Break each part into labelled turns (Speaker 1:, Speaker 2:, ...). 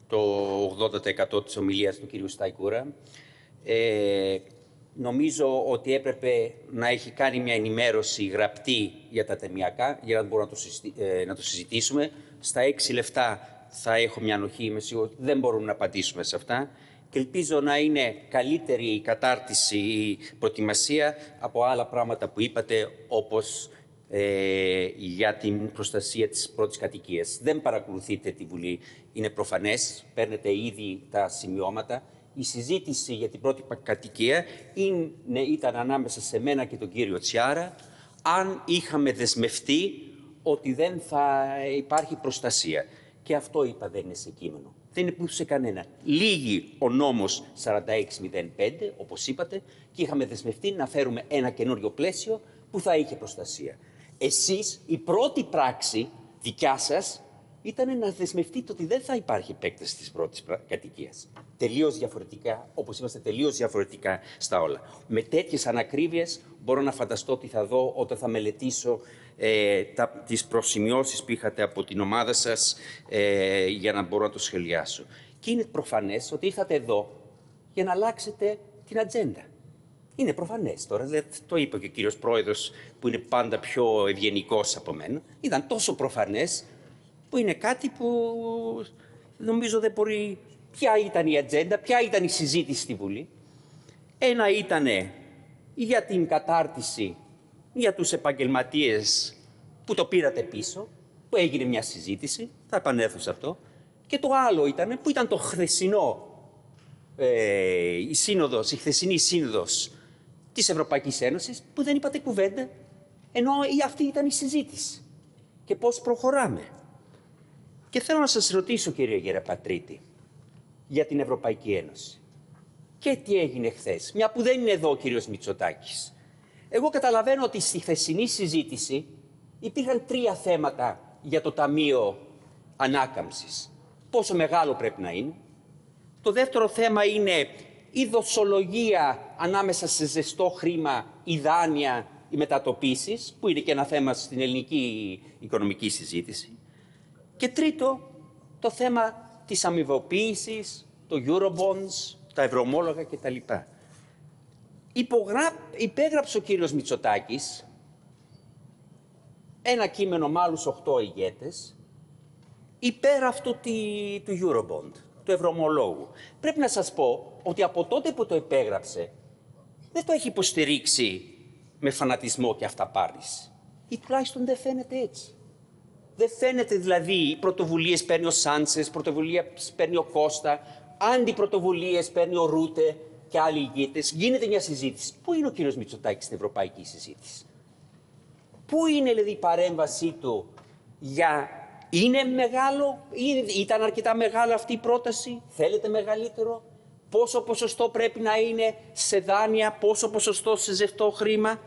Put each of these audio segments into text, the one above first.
Speaker 1: το 80% της ομιλίας του κ. Σταϊκούρα. Νομίζω ότι έπρεπε να έχει κάνει μια ενημέρωση γραπτή για τα ταμιακά, για να μπορούμε να το συζητήσουμε. Στα 6 λεπτά θα έχω μια ανοχή, είμαι σίγουρος ότι δεν μπορούμε να απαντήσουμε σε αυτά. Και ελπίζω να είναι καλύτερη η κατάρτιση, η προετοιμασία από άλλα πράγματα που είπατε, όπως για την προστασία της πρώτης κατοικίας. Δεν παρακολουθείτε τη Βουλή, είναι προφανές, παίρνετε ήδη τα σημειώματα. Η συζήτηση για την πρώτη κατοικία ήταν ανάμεσα σε μένα και τον κύριο Τσιάρα, αν είχαμε δεσμευτεί ότι δεν θα υπάρχει προστασία. Και αυτό είπα, δεν είναι σε κείμενο. Δεν είναι σε κανένα. Λύγει ο νόμος 4605, όπως είπατε, και είχαμε δεσμευτεί να φέρουμε ένα καινούριο πλαίσιο που θα είχε προστασία. Εσείς, η πρώτη πράξη δικιά σας ήταν να δεσμευτείτε ότι δεν θα υπάρχει επέκταση της πρώτης κατοικίας. Τελείως διαφορετικά, όπως είμαστε τελείως διαφορετικά στα όλα. Με τέτοιες ανακρίβειες μπορώ να φανταστώ τι θα δω όταν θα μελετήσω τις προσημειώσεις που είχατε από την ομάδα σας για να μπορώ να το σχεδιάσω. Και είναι προφανές ότι ήρθατε εδώ για να αλλάξετε την ατζέντα. Είναι προφανές τώρα, το είπε και ο κύριος Πρόεδρος που είναι πάντα πιο ευγενικός από μένα. Ήταν τόσο προφανές που είναι κάτι που νομίζω δεν μπορεί... Ποια ήταν η ατζέντα, ποια ήταν η συζήτηση στη Βουλή. Ένα ήταν για την κατάρτιση για τους επαγγελματίες που το πήρατε πίσω, που έγινε μια συζήτηση, θα επανέλθω σε αυτό. Και το άλλο ήταν, που ήταν το χθεσινό, η χθεσινή σύνοδος της Ευρωπαϊκής Ένωσης, που δεν είπατε κουβέντα, ενώ αυτή ήταν η συζήτηση. Και πώς προχωράμε. Και θέλω να σας ρωτήσω, κύριε Γεραπατρίτη, για την Ευρωπαϊκή Ένωση. Και τι έγινε χθες, μια που δεν είναι εδώ ο κύριος Μητσοτάκης. Εγώ καταλαβαίνω ότι στη χθεσινή συζήτηση υπήρχαν 3 θέματα για το Ταμείο Ανάκαμψης. Πόσο μεγάλο πρέπει να είναι. Το δεύτερο θέμα είναι η δοσολογία ανάμεσα σε ζεστό χρήμα, η δάνεια, οι μετατοπίσεις, που είναι και ένα θέμα στην ελληνική οικονομική συζήτηση. Και τρίτο, το θέμα της αμοιβοποίησης, το Eurobonds, τα ευρωομόλογα κτλ. Υπέγραψε ο κύριος Μητσοτάκης ένα κείμενο με άλλους 8 ηγέτες υπέρ αυτού του Eurobond, του ευρωομολόγου. Πρέπει να σας πω ότι από τότε που το υπέγραψε δεν το έχει υποστηρίξει με φανατισμό και αυταπάρνηση. Ή τουλάχιστον δεν φαίνεται έτσι. Δεν φαίνεται δηλαδή πρωτοβουλίες παίρνει ο Σάντσες, πρωτοβουλίες παίρνει ο Κώστα, αντιπρωτοβουλίες παίρνει ο Ρούτε και άλλοι ηγέτες. Γίνεται μια συζήτηση. Πού είναι ο κύριος Μητσοτάκης στην ευρωπαϊκή συζήτηση. Πού είναι δηλαδή η παρέμβασή του για... Είναι μεγάλο, ήταν αρκετά μεγάλο αυτή η πρόταση, θέλετε μεγαλύτερο. Πόσο ποσοστό πρέπει να είναι σε δάνεια, πόσο ποσοστό σε ζεστό χρήμα.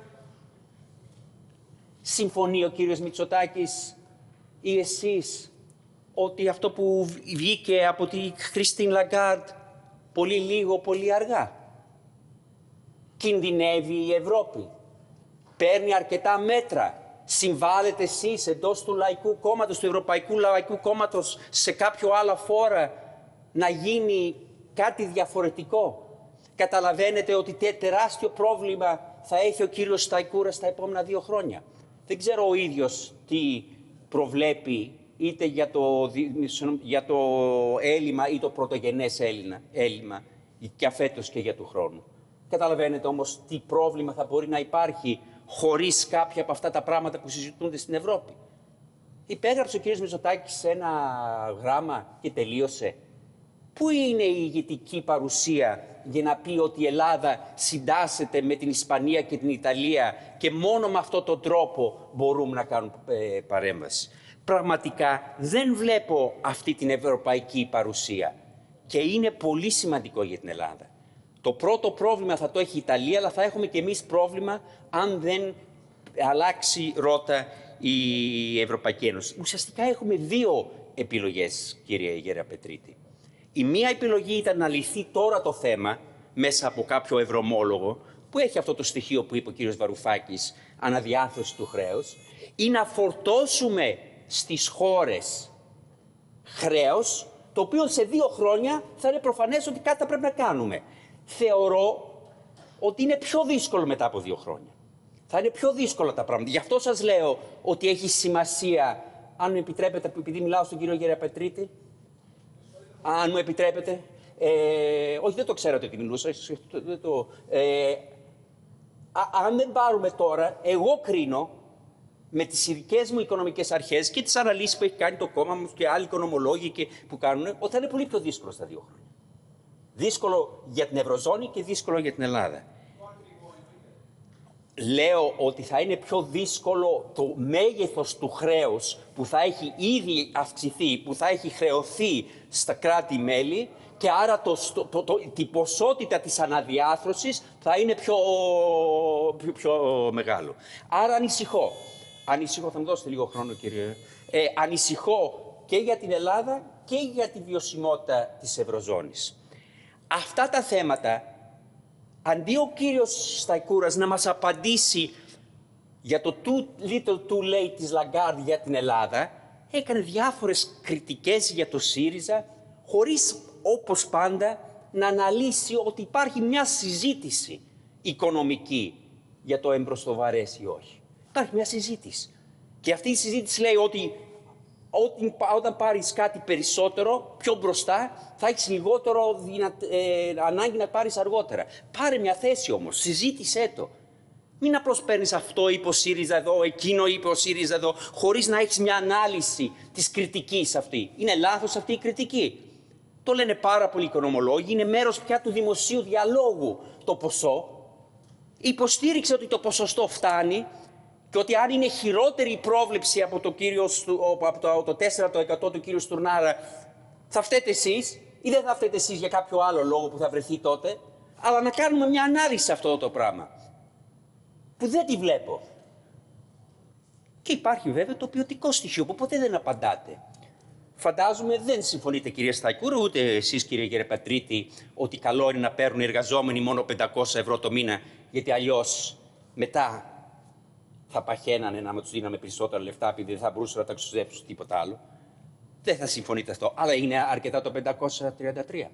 Speaker 1: Συμφωνεί ο κύριος Μητσοτάκης ή εσείς ότι αυτό που βγήκε από τη Χριστίν Λαγκάρντ πολύ λίγο, πολύ αργά. Κινδυνεύει η Ευρώπη. Παίρνει αρκετά μέτρα. Συμβάλλετε εσείς εντός του Λαϊκού Κόμματος, του Ευρωπαϊκού Λαϊκού Κόμματος, σε κάποιο άλλο φόρα να γίνει κάτι διαφορετικό. Καταλαβαίνετε ότι τεράστιο πρόβλημα θα έχει ο κύριος Σταϊκούρα στα επόμενα 2 χρόνια. Δεν ξέρω ο ίδιος τι προβλέπει είτε για το έλλειμμα ή το πρωτογενές έλλειμμα και αφέτος και για του χρόνου. Καταλαβαίνετε όμως τι πρόβλημα θα μπορεί να υπάρχει χωρίς κάποια από αυτά τα πράγματα που συζητούνται στην Ευρώπη. Υπέγραψε ο κ. Μητσοτάκης ένα γράμμα και τελείωσε. Πού είναι η ηγετική παρουσία για να πει ότι η Ελλάδα συντάσσεται με την Ισπανία και την Ιταλία και μόνο με αυτόν τον τρόπο μπορούμε να κάνουμε παρέμβαση. Πραγματικά δεν βλέπω αυτή την ευρωπαϊκή παρουσία και είναι πολύ σημαντικό για την Ελλάδα. Το πρώτο πρόβλημα θα το έχει η Ιταλία, αλλά θα έχουμε και εμείς πρόβλημα αν δεν αλλάξει ρότα η Ευρωπαϊκή Ένωση. Ουσιαστικά έχουμε 2 επιλογές, κύριε Γεραπετρίτη. Η μία επιλογή ήταν να λυθεί τώρα το θέμα μέσα από κάποιο ευρωομόλογο, που έχει αυτό το στοιχείο που είπε ο κύριος Βαρουφάκης, αναδιάρθρωση του χρέους, ή να φορτώσουμε στις χώρες χρέος το οποίο σε 2 χρόνια θα είναι προφανές ότι κάτι θα πρέπει να κάνουμε. Θεωρώ ότι είναι πιο δύσκολο μετά από 2 χρόνια. Θα είναι πιο δύσκολα τα πράγματα. Γι' αυτό σας λέω ότι έχει σημασία, αν μου επιτρέπετε, επειδή μιλάω στον κύριο Γεραπετρίτη, αν μου επιτρέπετε, όχι, δεν το ξέρατε ότι μιλούσα, αν δεν πάρουμε τώρα, εγώ κρίνω με τις ειδικές μου οικονομικές αρχές και τις αναλύσεις που έχει κάνει το κόμμα μου και άλλοι οικονομολόγοι που κάνουν, ότι θα είναι πολύ πιο δύσκολο στα 2 χρόνια. Δύσκολο για την Ευρωζώνη και δύσκολο για την Ελλάδα. Λέω ότι θα είναι πιο δύσκολο το μέγεθος του χρέους που θα έχει ήδη αυξηθεί, που θα έχει χρεωθεί στα κράτη-μέλη και άρα την ποσότητα της αναδιάρθρωσης θα είναι πιο μεγάλο. Άρα ανησυχώ. Ανησυχώ, θα μου δώσετε λίγο χρόνο κύριε. Ανησυχώ και για την Ελλάδα και για τη βιωσιμότητα της Ευρωζώνης. Αυτά τα θέματα, αντί ο κύριος Σταϊκούρας να μας απαντήσει για το too little too late της Λαγκάρντ για την Ελλάδα, έκανε διάφορες κριτικές για το ΣΥΡΙΖΑ, χωρίς όπως πάντα να αναλύσει ότι υπάρχει μια συζήτηση οικονομική για το εμπροστοβαρές ή όχι. Υπάρχει μια συζήτηση. Και αυτή η συζήτηση λέει ότι όταν πάρεις κάτι περισσότερο, πιο μπροστά, θα έχεις λιγότερο ανάγκη να πάρεις αργότερα. Πάρε μια θέση όμως, συζήτησέ το. Μην απλώς παίρνεις αυτό, είπε ο ΣΥΡΙΖΑ εδώ, εκείνο είπε ο ΣΥΡΙΖΑ εδώ, χωρίς να έχεις μια ανάλυση της κριτικής αυτή. Είναι λάθος αυτή η κριτική. Το λένε πάρα πολλοί οικονομολόγοι, είναι μέρος πια του δημοσίου διαλόγου το ποσό. Υποστήριξε ότι το ποσοστό φτάνει και ότι αν είναι χειρότερη η πρόβλεψη από το 4% του κύριου Στουρνάρα, θα φταίτε εσείς ή δεν θα φταίτε εσείς για κάποιο άλλο λόγο που θα βρεθεί τότε, αλλά να κάνουμε μια ανάλυση σε αυτό το πράγμα, που δεν τη βλέπω. Και υπάρχει βέβαια το ποιοτικό στοιχείο που ποτέ δεν απαντάτε. Φαντάζομαι δεν συμφωνείτε κύριε Σταϊκούρα, ούτε εσείς κύριε Γεραπετρίτη, ότι καλό είναι να παίρνουν οι εργαζόμενοι μόνο 500 ευρώ το μήνα, γιατί αλλιώς μετά θα παχαίνανε να τους δίναμε περισσότερα λεφτά, επειδή δεν θα μπορούσαν να τα ξοδέψουν τίποτα άλλο. Δεν θα συμφωνείτε αυτό. Αλλά είναι αρκετά το 533.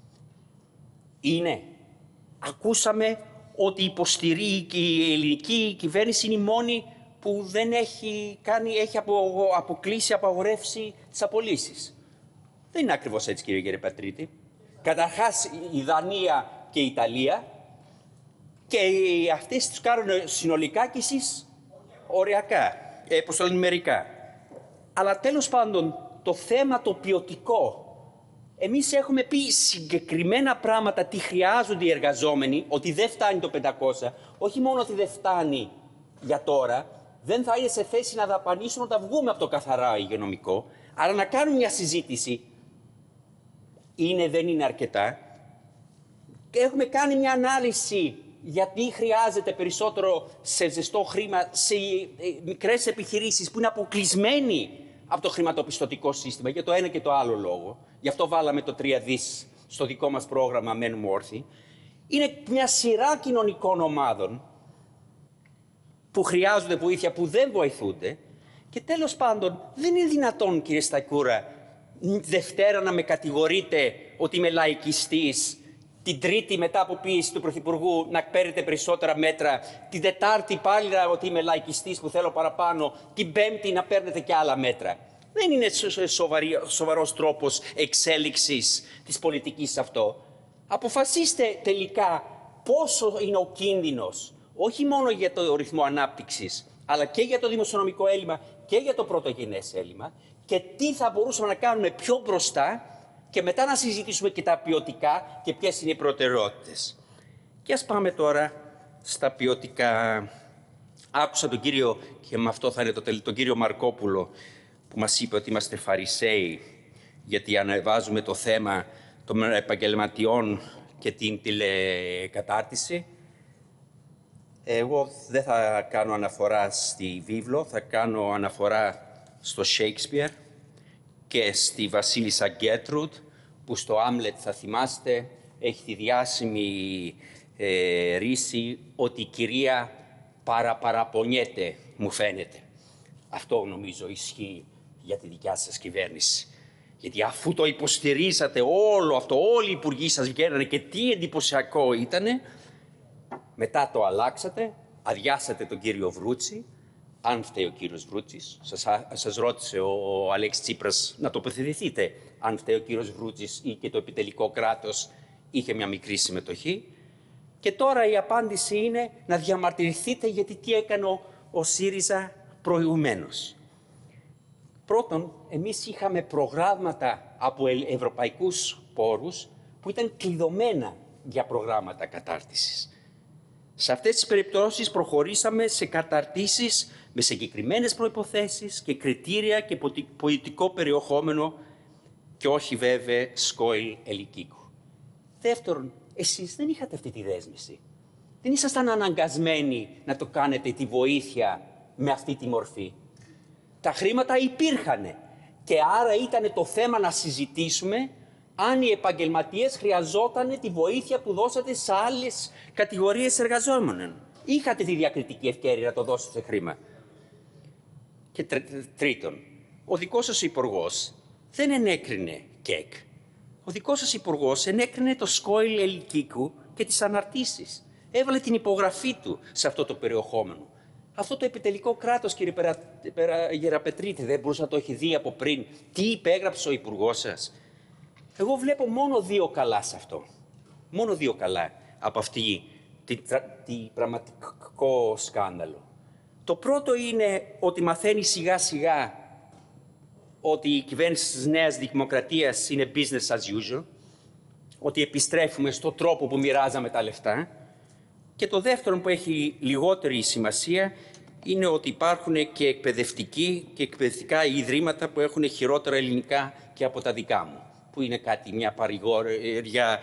Speaker 1: Είναι. Ακούσαμε ότι υποστηρίζει η ελληνική κυβέρνηση είναι η μόνη που δεν έχει αποκλείσει, απαγορεύσει τις απολύσεις. Δεν είναι ακριβώς έτσι κύριε Γεραπετρίτη. Καταρχάς η Δανία και η Ιταλία και αυτές τους κάνουν συνολικά και εσείς οριακά, μερικά. Αλλά τέλος πάντων, το θέμα το ποιοτικό, εμείς έχουμε πει συγκεκριμένα πράγματα τι χρειάζονται οι εργαζόμενοι, ότι δεν φτάνει το 500, όχι μόνο ότι δεν φτάνει για τώρα, δεν θα είναι σε θέση να δαπανίσουμε όταν βγούμε από το καθαρά υγειονομικό, αλλά να κάνουμε μια συζήτηση, δεν είναι αρκετά. Και έχουμε κάνει μια ανάλυση γιατί χρειάζεται περισσότερο σε ζεστό χρήμα σε μικρές επιχειρήσεις που είναι αποκλεισμένοι από το χρηματοπιστωτικό σύστημα για το ένα και το άλλο λόγο. Γι' αυτό βάλαμε το 3 δις στο δικό μας πρόγραμμα Μένουμε Όρθιοι. Είναι μια σειρά κοινωνικών ομάδων που χρειάζονται βοήθεια, που δεν βοηθούνται. Και τέλος πάντων, δεν είναι δυνατόν, κύριε Σταϊκούρα, Δευτέρα να με κατηγορείτε ότι είμαι λαϊκιστής, την Τρίτη μετά από πίεση του Πρωθυπουργού να παίρνετε περισσότερα μέτρα, την Τετάρτη πάλι ότι είμαι λαϊκιστής που θέλω παραπάνω, την Πέμπτη να παίρνετε και άλλα μέτρα. Δεν είναι σοβαρός τρόπος εξέλιξης της πολιτικής αυτό. Αποφασίστε τελικά πόσο είναι ο κίνδυνος, όχι μόνο για το ρυθμό ανάπτυξης, αλλά και για το δημοσιονομικό έλλειμμα και για το πρωτογενές έλλειμμα και τι θα μπορούσαμε να κάνουμε πιο μπροστά και μετά να συζητήσουμε και τα ποιοτικά και ποιες είναι οι προτεραιότητες. Και ας πάμε τώρα στα ποιοτικά. Άκουσα τον κύριο, και με αυτό θα είναι τον κύριο Μαρκόπουλο, που μας είπε ότι είμαστε φαρισαίοι γιατί ανεβάζουμε το θέμα των επαγγελματιών και την τηλεκατάρτιση. Εγώ δεν θα κάνω αναφορά στη βίβλο, θα κάνω αναφορά στο Shakespeare και στη Βασίλισσα Γκέτρουντ, που στο Άμλετ, θα θυμάστε, έχει τη διάσημη ρίση ότι η κυρία παραπονιέται, μου φαίνεται. Αυτό νομίζω ισχύει για τη δικιά σας κυβέρνηση. Γιατί αφού το υποστηρίζατε όλο αυτό, όλοι οι υπουργοί σας βγαίνανε και τι εντυπωσιακό ήτανε, μετά το αλλάξατε, αδειάσατε τον κύριο Βρούτση, αν φταίει ο κύριος Βρούτσης. Σας ρώτησε ο Αλέξης Τσίπρας να τοποθετηθείτε αν φταίει ο κύριος Βρούτσης ή και το επιτελικό κράτος είχε μια μικρή συμμετοχή. Και τώρα η απάντηση είναι να διαμαρτυρηθείτε γιατί τι έκανε ο ΣΥΡΙΖΑ προηγουμένως. Πρώτον, εμείς είχαμε προγράμματα από ευρωπαϊκούς πόρους που ήταν κλειδωμένα για προγράμματα κατάρτισης. Σε αυτές τις περιπτώσεις προχωρήσαμε σε καταρτήσεις με συγκεκριμένες προϋποθέσεις και κριτήρια και πολιτικό περιεχόμενο και όχι βέβαια σκόιλ ελικίκου. Δεύτερον, εσείς δεν είχατε αυτή τη δέσμευση. Δεν ήσασταν αναγκασμένοι να το κάνετε τη βοήθεια με αυτή τη μορφή. Τα χρήματα υπήρχανε και άρα ήταν το θέμα να συζητήσουμε αν οι επαγγελματίες χρειαζόταν τη βοήθεια που δώσατε σε άλλες κατηγορίες εργαζόμενων. Είχατε τη διακριτική ευκαιρία να το δώσετε χρήμα. Και τρίτον, ο δικός σας υπουργός δεν ενέκρινε ΚΕΚ. Ο δικός σας υπουργός ενέκρινε το σκόιλ ελικίκου και τις αναρτήσεις. Έβαλε την υπογραφή του σε αυτό το περιεχόμενο. Αυτό το επιτελικό κράτος, κύριε Γεραπετρίτη, δεν μπορούσε να το έχει δει από πριν τι υπέγραψε ο υπουργός σας? Εγώ βλέπω μόνο δύο καλά σε αυτό. Μόνο δύο καλά από αυτή τη πραγματικό σκάνδαλο. Το πρώτο είναι ότι μαθαίνει σιγά σιγά ότι η κυβέρνηση της Νέας Δημοκρατίας είναι business as usual, ότι επιστρέφουμε στον τρόπο που μοιράζαμε τα λεφτά. Και το δεύτερο που έχει λιγότερη σημασία είναι ότι υπάρχουν και εκπαιδευτικοί και εκπαιδευτικά ιδρύματα που έχουν χειρότερα ελληνικά και από τα δικά μου, που είναι μια παρηγοριά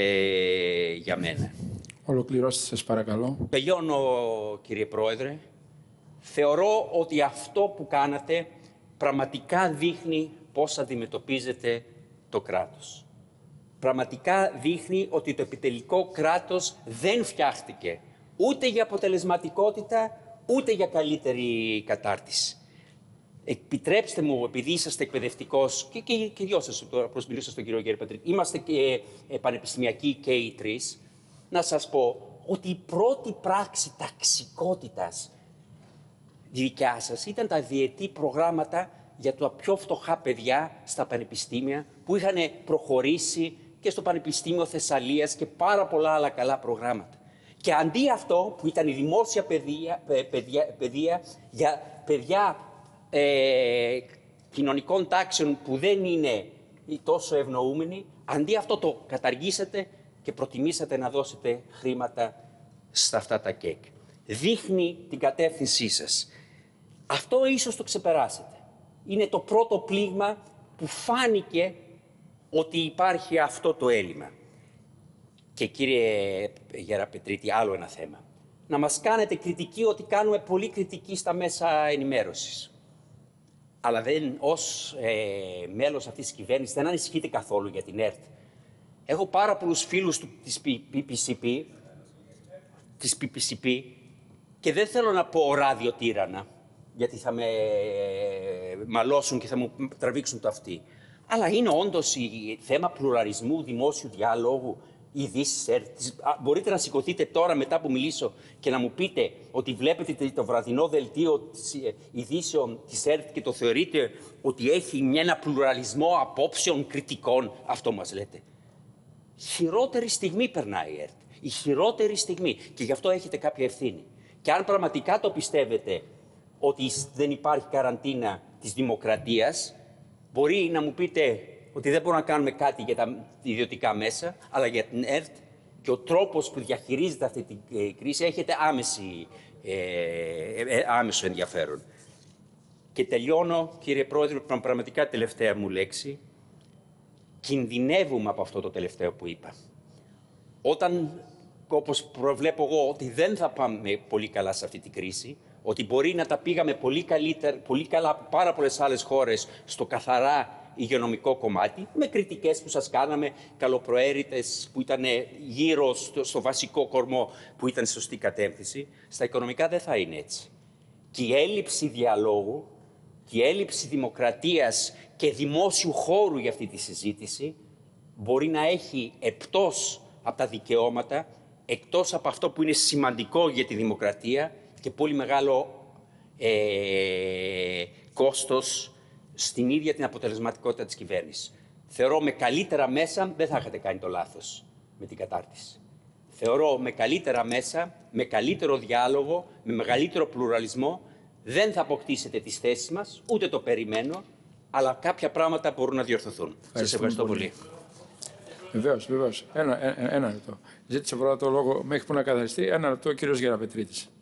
Speaker 1: για μένα.
Speaker 2: Ολοκληρώστε σας παρακαλώ.
Speaker 1: Τελειώνω, κύριε Πρόεδρε. Θεωρώ ότι αυτό που κάνατε πραγματικά δείχνει πώς αντιμετωπίζετε το κράτος. Πραγματικά δείχνει ότι το επιτελικό κράτος δεν φτιάχτηκε ούτε για αποτελεσματικότητα, ούτε για καλύτερη κατάρτιση. Επιτρέψτε μου, επειδή είσαστε εκπαιδευτικός, και δυο σας, προς μιλήσω στον κύριο Γεραπετρίτη, είμαστε και πανεπιστημιακοί και οι τρεις, να σας πω ότι η πρώτη πράξη ταξικότητας δικιά σας ήταν τα διετή προγράμματα για τα πιο φτωχά παιδιά στα πανεπιστήμια που είχαν προχωρήσει και στο Πανεπιστήμιο Θεσσαλίας και πάρα πολλά άλλα καλά προγράμματα. Και αντί αυτό που ήταν η δημόσια παιδεία για παιδιά κοινωνικών τάξεων που δεν είναι τόσο ευνοούμενοι, αντί αυτό το καταργήσατε και προτιμήσατε να δώσετε χρήματα στα αυτά τα ΚΕΚ. Δείχνει την κατεύθυνσή σας. Αυτό ίσως το ξεπεράσετε. Είναι το πρώτο πλήγμα που φάνηκε ότι υπάρχει αυτό το έλλειμμα. Και κύριε Γεραπετρίτη, άλλο ένα θέμα. Να μας κάνετε κριτική ότι κάνουμε πολύ κριτική στα μέσα ενημέρωσης. Αλλά δεν, ως μέλος αυτής της κυβέρνησης δεν ανησυχείτε καθόλου για την ΕΡΤ. Έχω πάρα πολλούς φίλους της PPCP και δεν θέλω να πω ραδιοτήρανα, γιατί θα με μαλώσουν και θα μου τραβήξουν το αυτί. Αλλά είναι όντως θέμα πλουραλισμού, δημόσιου διάλογου, ειδήσεις ΕΡΤ. Μπορείτε να σηκωθείτε τώρα μετά που μιλήσω και να μου πείτε ότι βλέπετε το βραδινό δελτίο ειδήσεων της ΕΡΤ και το θεωρείτε ότι έχει ένα πλουραλισμό απόψεων κριτικών. Αυτό μας λέτε. Χειρότερη στιγμή περνάει η ΕΡΤ. Η χειρότερη στιγμή. Και γι' αυτό έχετε κάποια ευθύνη. Και αν πραγματικά το πιστεύετε ότι δεν υπάρχει καραντίνα της δημοκρατίας, μπορεί να μου πείτε ότι δεν μπορούμε να κάνουμε κάτι για τα ιδιωτικά μέσα, αλλά για την ΕΡΤ και ο τρόπος που διαχειρίζεται αυτή την κρίση έχετε άμεσο ενδιαφέρον. Και τελειώνω, κύριε Πρόεδρε, πραγματικά τελευταία μου λέξη. Κινδυνεύουμε από αυτό το τελευταίο που είπα. Όταν, όπως προβλέπω εγώ, ότι δεν θα πάμε πολύ καλά σε αυτή την κρίση, ότι μπορεί να τα πήγαμε πολύ καλά από πάρα πολλές άλλες χώρες στο καθαρά υγειονομικό κομμάτι, με κριτικές που σας κάναμε, καλοπροαίρετες που ήταν γύρω στο βασικό κορμό που ήταν σωστή κατεύθυνση, στα οικονομικά δεν θα είναι έτσι. Και η έλλειψη διαλόγου Και η έλλειψη δημοκρατίας και δημόσιου χώρου για αυτή τη συζήτηση μπορεί να έχει εκτός από τα δικαιώματα, εκτός από αυτό που είναι σημαντικό για τη δημοκρατία και πολύ μεγάλο κόστος στην ίδια την αποτελεσματικότητα της κυβέρνησης. Θεωρώ με καλύτερα μέσα δεν θα είχατε κάνει το λάθος με την κατάρτιση. Θεωρώ με καλύτερα μέσα, με καλύτερο διάλογο, με μεγαλύτερο πλουραλισμό, δεν θα αποκτήσετε τις θέσεις μας, ούτε το περιμένω, αλλά κάποια πράγματα μπορούν να διορθωθούν. Σας ευχαριστώ πολύ.
Speaker 2: Βεβαίως. Ένα λεπτό. Ζήτησε πρώτα το λόγο μέχρι που να καθαριστεί. Ένα λεπτό ο κύριος Γεραπετρίτης.